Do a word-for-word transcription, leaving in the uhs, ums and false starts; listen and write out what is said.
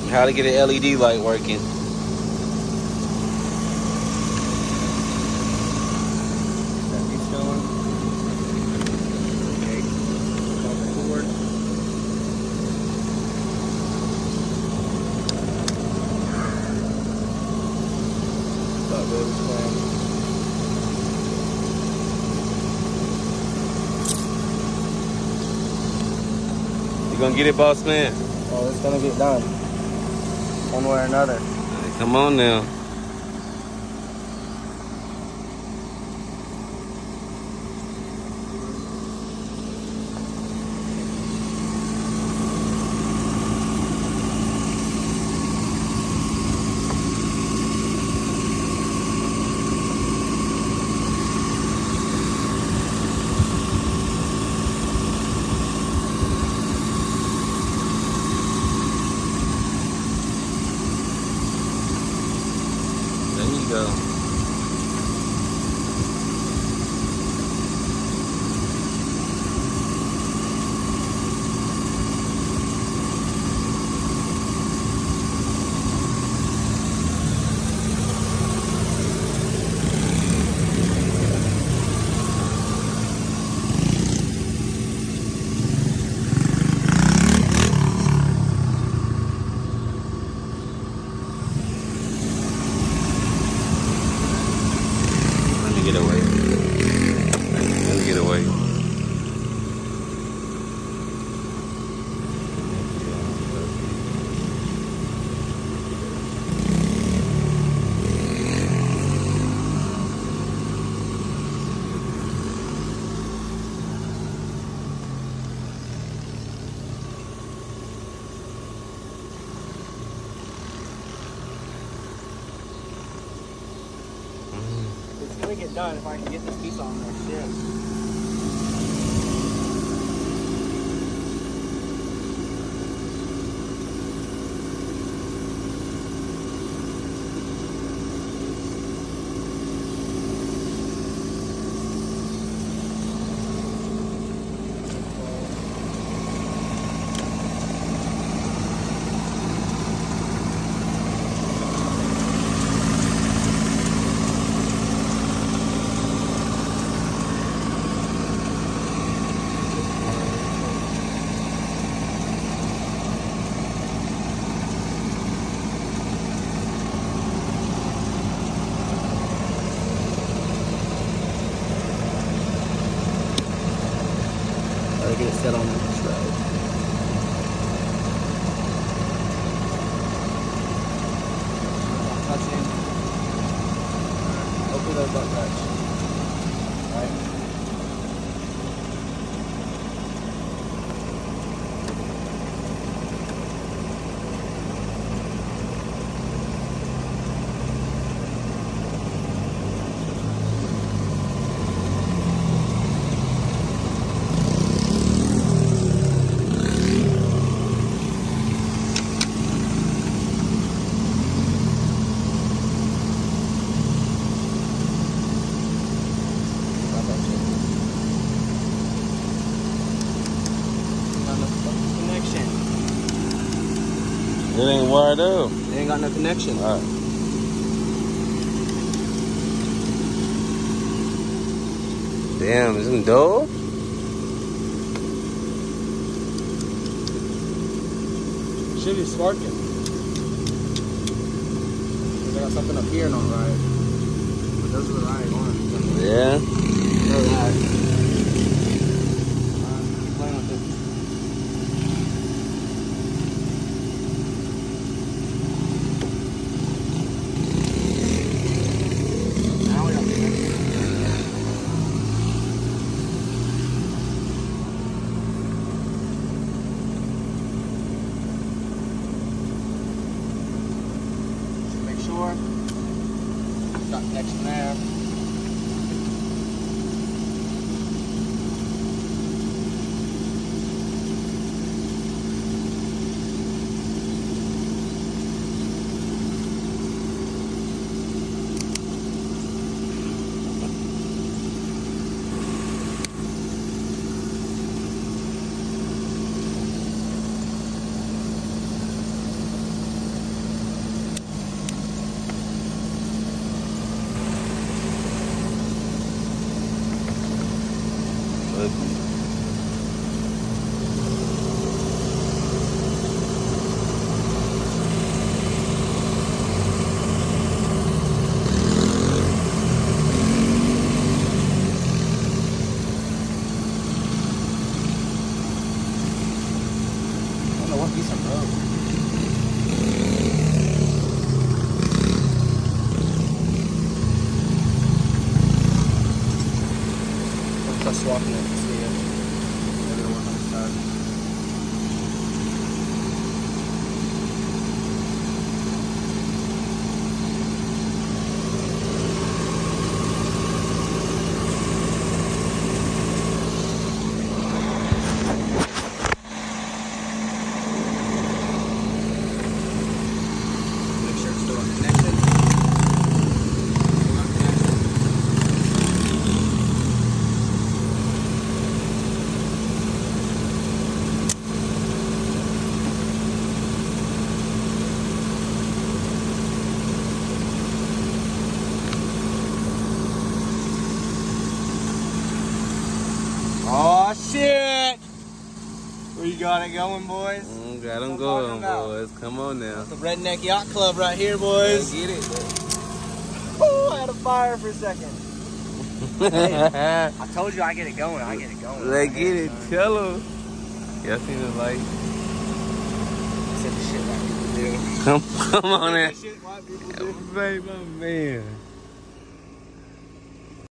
How to get an L E D light working. You gonna get it, boss man? Oh, it's gonna get done. One way or another. Right, come on now. There you go. Let me get away. Let me get away. It's gonna get done if I can get this piece on there. Shit. Gotta get it set on this road. Touching. Hopefully those don't touch. Right? It ain't wired up. It ain't got no connection. All right. Damn, is it dull? Should be sparking. Cause I got something up here not right. But those are the right ones. Yeah. Know that. Uh, keep playing with it. Now we got the connection. Got connection there. Oh shit! Where you got it going, boys? Mm, got them What I'm going, talking about. boys. Come on now. The Redneck Yacht Club right here, boys. Get it. Oh, I had a fire for a second. Hey, I told you I get it going. I get it going. Let's get it. Tell them. Y'all seen the light? I said the shit white people do. Come, come on The in. shit white people do. Baby, my man.